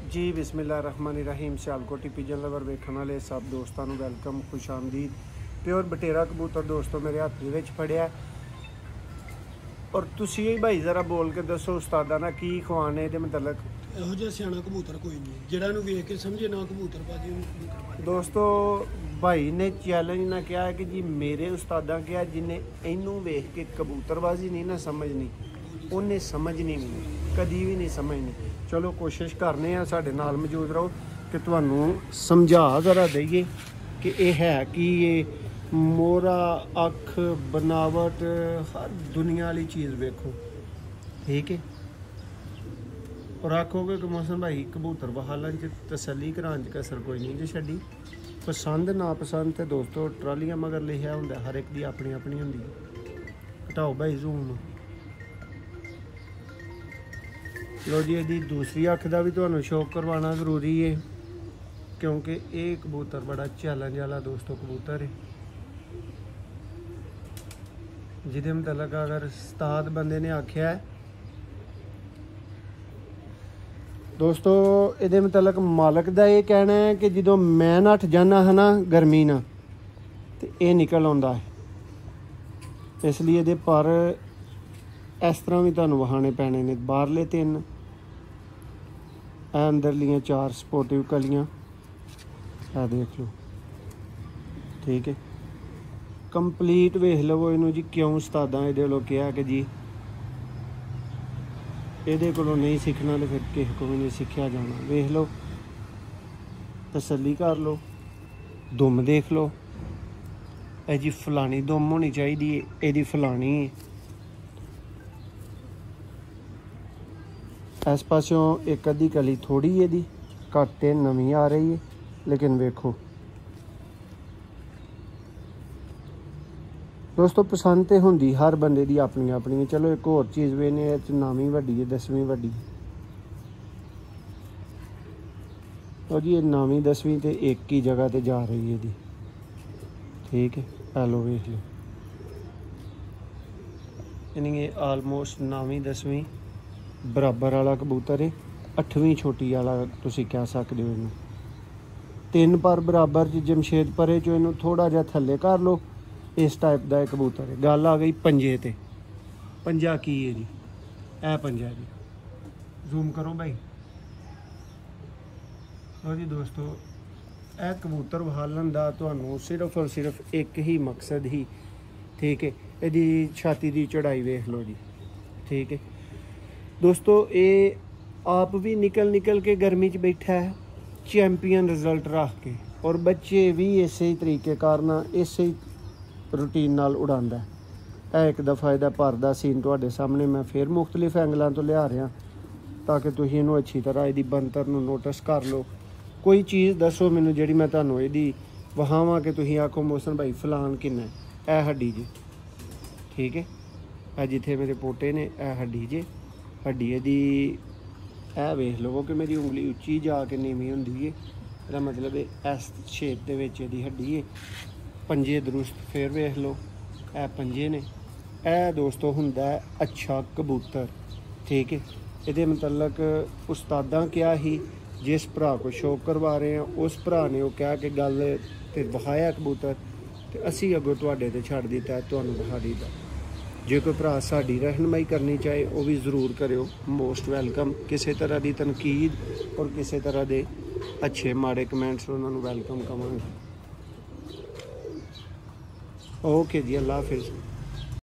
जी बिस्मिल्लाहिर्रहमानिर्रहीम। Sialkoti pigeon lover वेखण वाले सब दोस्तों को वेलकम, खुश आमदीद। प्योर बटेरा कबूतर दोस्तों मेरे हाथ दे विच फड़िया। और तुसी भाई जरा बोल के दसो उस्तादा ना की खवाने दे मतलब ਇਹੋ ਜਿਹਾ ਸਿਆਣਾ ਕਬੂਤਰ ਕੋਈ ਨਹੀਂ ਜਿਹੜਾ ਨੂੰ ਵੇਖ ਕੇ ਸਮਝੇ ਨਾ ਕਬੂਤਰਬਾਜੀ ਉਹਨੂੰ ਕਬੂਤਰਬਾਜੀ। दोस्तों भाई ने चैलेंज ना किया है कि जी मेरे उस्तादा क्या जिन्हें इनू वेख के कबूतरबाजी नहीं ना समझनी, उन्हें समझनी भी नहीं, कभी भी नहीं समझनी। चलो कोशिश करने हैं, साढ़े नाल मौजूद रहो कि तुहानू समझा जरा दईए कि यह है कि ये मोरा अख बनावट हर दुनिया वाली चीज़ वेखो, ठीक है। और आखोगे कि मौसम भाई कबूतर बहालों च तसली कराने च कसर कोई नहीं जी छड़ी। पसंद नापसंद तो दोस्तों ट्रालियां मगर लिखा होंगे, हर एक की अपनी अपनी होंगी। हटाओ भाई जूम। लो जी यदि दूसरी अख का भी तुहानू शौक करवाना जरूरी है, क्योंकि ये कबूतर बड़ा चैलेंज वाला दोस्तों कबूतर है, जिदे मतलब अगर उस्ताद बंदे ने आख्या है दोस्तों, ये मतलब मालक का ये कहना है कि जो मैं नठ जाना है ना गर्मी ना तो ये निकल आता है। इसलिए ये पर इस तरह भी तुहानू वहाने पैने ने। बाहरले 3 अंदरलियाँ 4 सपोर्टिव कलियाँ है, देख लो, ठीक है। कंप्लीट वेख लवो इनू जी, क्यों उस्तादा ये लोग कहा कि जी ये को नहीं सीखना तो फिर किसी को भी नहीं सीखा जाना। वेख लो, तसली कर लो, दुम देख लो, ए जी फलानी दुम होनी चाहिए, यदी फलानी है। इस पासों एक अद्धी कली थोड़ी यदी घट नवी आ रही है, लेकिन वेखो दोस्तों पसंद तो होंगी हर बंदे की अपनी अपनी। चलो एक होर चीज़ भी ने 9वीं वड्डी है 10वीं वड्डी, और जी 9वीं 10वीं तो एक ही जगह ते जा रही है जी, ठीक है। हेलो वेख लो, यानी आलमोस्ट 9वीं 10वीं बराबर वाला कबूतर है। 8वीं छोटी वाला तुसी कह सकते हो इनू। 3 पर बराबर जमशेद परे चो इनू थोड़ा जा थले कर लो, इस टाइप का एक कबूतर है। गल आ गई पंजे ते, पंजा की है जी, ए पंजा जी, जूम करो भाई। लो जी दोस्तों, ए कबूतर बहालन का तुहानू सिर्फ और सिर्फ एक ही मकसद ही, ठीक है। यदी छाती की चढ़ाई वेख लो जी, ठीक है दोस्तों। ये आप भी निकल निकल के गर्मी च बैठा है, चैंपियन रिजल्ट रख के, और बच्चे भी इस ही तरीके कारण इस रूटीन नाल उड़ांदा है। एक दफ़ा इहदा पर दा सीन तुहाडे सामने मैं फिर मुख्तलिफ एंगलों तो लिया रहा, ताकि तुसीं इहनूं अच्छी तरह इहदी बनतर नूं नोटिस कर लो। कोई चीज़ दसो मैनूं जिहड़ी मैं तुहानूं इहदी वहावां कि तुसीं आखो मोहसन भाई फलान किन्ना है। ए हड्डी जी, ठीक है, ए जिथे मेरे पोटे ने ए हड्डी जे, हड्डी इहदी ए वेख लवो कि मेरी उंगली उच्ची जाके नीवीं हुंदी है, इहदा मतलब इस शेप दे विच इहदी हड्डी है। पंजे दुरुस्त फिर वेख लो, ए पंजे ने। ए दोस्तों हुंदा है अच्छा कबूतर, ठीक है। ये मतलब उस्तादा क्या ही जिस भरा को शौक करवा रहे हैं उस भरा ने वो कहा कि गल तो वहाया कबूतर, तो असी अगों तुहाडे ते छड्ड दिता, तुहानूं वहा दीता। जे कोई भरा साडी रहनुमाई करनी चाहे वो भी जरूर करियो, मोस्ट वेलकम। किसी तरह की तनकीद और किसी तरह के अच्छे माड़े कमेंट्स उन्होंने वेलकम कवांगे। ओके जी, अल्लाह हाफिज़।